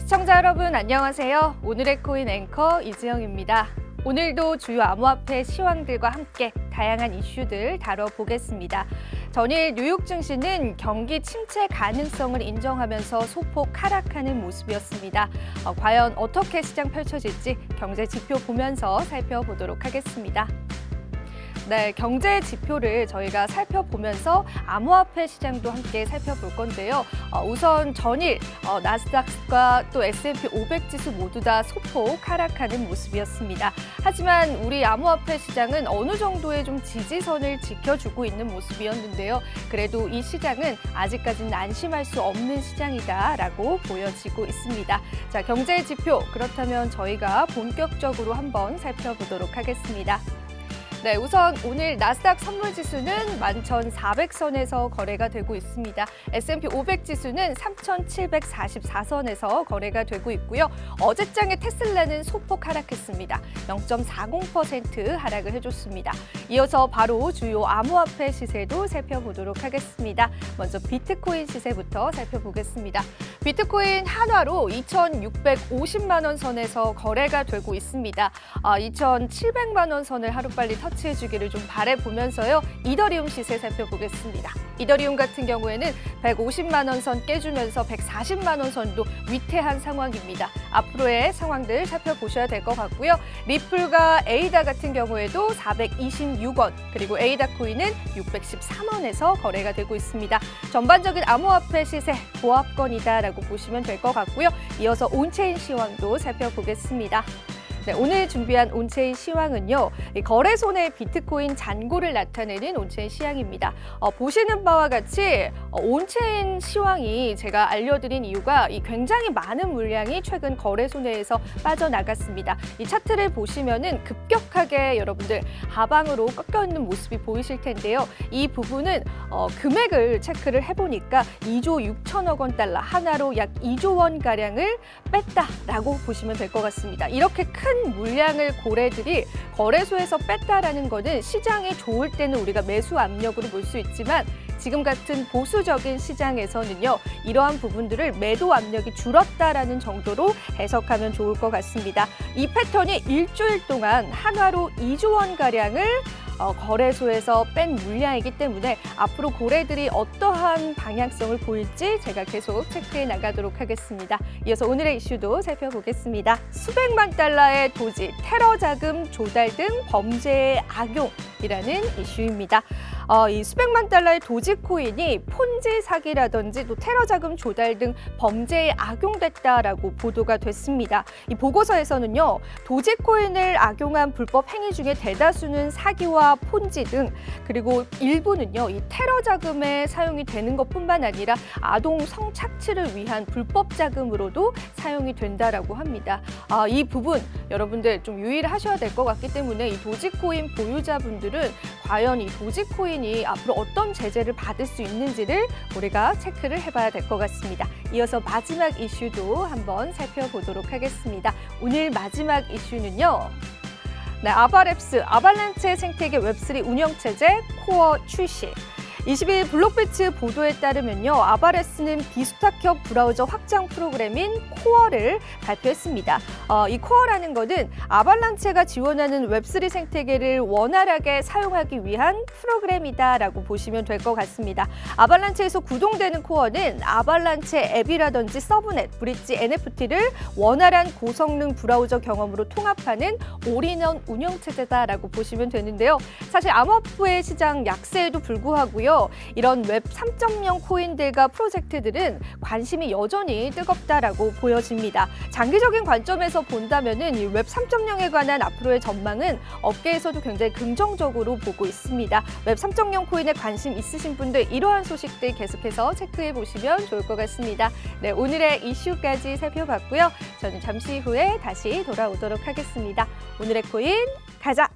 시청자 여러분 안녕하세요. 오늘의 코인 앵커 이지영입니다. 오늘도 주요 암호화폐 시황들과 함께 다양한 이슈들 다뤄보겠습니다. 전일 뉴욕 증시는 경기 침체 가능성을 인정하면서 소폭 하락하는 모습이었습니다. 과연 어떻게 시장 펼쳐질지 경제 지표 보면서 살펴보도록 하겠습니다. 네, 경제 지표를 저희가 살펴보면서 암호화폐 시장도 함께 살펴볼 건데요. 우선 전일 나스닥과 또 S&P 500 지수 모두 다 소폭 하락하는 모습이었습니다. 하지만 우리 암호화폐 시장은 어느 정도의 좀 지지선을 지켜주고 있는 모습이었는데요. 그래도 이 시장은 아직까지는 안심할 수 없는 시장이다라고 보여지고 있습니다. 자, 경제 지표 그렇다면 저희가 본격적으로 한번 살펴보도록 하겠습니다. 네, 우선 오늘 나스닥 선물지수는 11,400선에서 거래가 되고 있습니다. S&P 500 지수는 3,744선에서 거래가 되고 있고요. 어제장의 테슬라는 소폭 하락했습니다. 0.40% 하락을 해줬습니다. 이어서 바로 주요 암호화폐 시세도 살펴보도록 하겠습니다. 먼저 비트코인 시세부터 살펴보겠습니다. 비트코인 한화로 2,650만 원 선에서 거래가 되고 있습니다. 2,700만 원 선을 하루빨리 터치해주기를 좀 바라보면서요. 이더리움 시세 살펴보겠습니다. 이더리움 같은 경우에는 150만 원 선 깨주면서 140만 원 선도 위태한 상황입니다. 앞으로의 상황들 살펴보셔야 될 것 같고요. 리플과 에이다 같은 경우에도 426원, 그리고 에이다 코인은 613원에서 거래가 되고 있습니다. 전반적인 암호화폐 시세 보합권이다라고 보시면 될 것 같고요. 이어서 온체인 시황도 살펴보겠습니다. 네, 오늘 준비한 온체인 시황은요. 거래소 내 비트코인 잔고를 나타내는 온체인 시황입니다. 보시는 바와 같이 온체인 시황이 제가 알려드린 이유가 굉장히 많은 물량이 최근 거래소 내에서 빠져나갔습니다. 이 차트를 보시면은 급격하게 여러분들 하방으로 꺾여 있는 모습이 보이실 텐데요. 이 부분은 금액을 체크를 해보니까 2조 6천억 원 달러, 하나로 약 2조 원 가량을 뺐다라고 보시면 될 것 같습니다. 이렇게 큰 물량을 고래들이 거래소에서 뺐다라는 것은 시장이 좋을 때는 우리가 매수 압력으로 볼 수 있지만 지금 같은 보수적인 시장에서는요, 이러한 부분들을 매도 압력이 줄었다라는 정도로 해석하면 좋을 것 같습니다. 이 패턴이 일주일 동안 한화로 2조 원 가량을 거래소에서 뺀 물량이기 때문에 앞으로 고래들이 어떠한 방향성을 보일지 제가 계속 체크해 나가도록 하겠습니다. 이어서 오늘의 이슈도 살펴보겠습니다. 수백만 달러의 도지, 테러 자금 조달 등 범죄의 악용이라는 이슈입니다. 이 수백만 달러의 도지코인이 폰지 사기라든지 또 테러 자금 조달 등 범죄에 악용됐다라고 보도가 됐습니다. 이 보고서에서는요, 도지코인을 악용한 불법 행위 중에 대다수는 사기와 폰지 등, 그리고 일부는요, 이 테러 자금에 사용이 되는 것뿐만 아니라 아동 성착취를 위한 불법 자금으로도 사용이 된다라고 합니다. 이 부분 여러분들 좀 유의를 하셔야 될 것 같기 때문에 이 도지코인 보유자분들은 과연 이 도지코인이 앞으로 어떤 제재를 받을 수 있는지를 우리가 체크를 해봐야 될 것 같습니다. 이어서 마지막 이슈도 한번 살펴보도록 하겠습니다. 오늘 마지막 이슈는요. 네, 아바랩스, 아발란체 생태계 웹3 운영체제 코어 출시. 22일 블록비트 보도에 따르면요, 아바레스는 비수탁협 브라우저 확장 프로그램인 코어를 발표했습니다. 이 코어라는 것은 아발란체가 지원하는 웹3 생태계를 원활하게 사용하기 위한 프로그램이다라고 보시면 될 것 같습니다. 아발란체에서 구동되는 코어는 아발란체 앱이라든지 서브넷, 브릿지, NFT를 원활한 고성능 브라우저 경험으로 통합하는 올인원 운영체제다라고 보시면 되는데요. 사실 암호화폐 시장 약세에도 불구하고요, 이런 웹 3.0 코인들과 프로젝트들은 관심이 여전히 뜨겁다라고 보여집니다. 장기적인 관점에서 본다면은 이 웹 3.0에 관한 앞으로의 전망은 업계에서도 굉장히 긍정적으로 보고 있습니다. 웹 3.0 코인에 관심 있으신 분들 이러한 소식들 계속해서 체크해 보시면 좋을 것 같습니다. 네, 오늘의 이슈까지 살펴봤고요. 저는 잠시 후에 다시 돌아오도록 하겠습니다. 오늘의 코인 가자!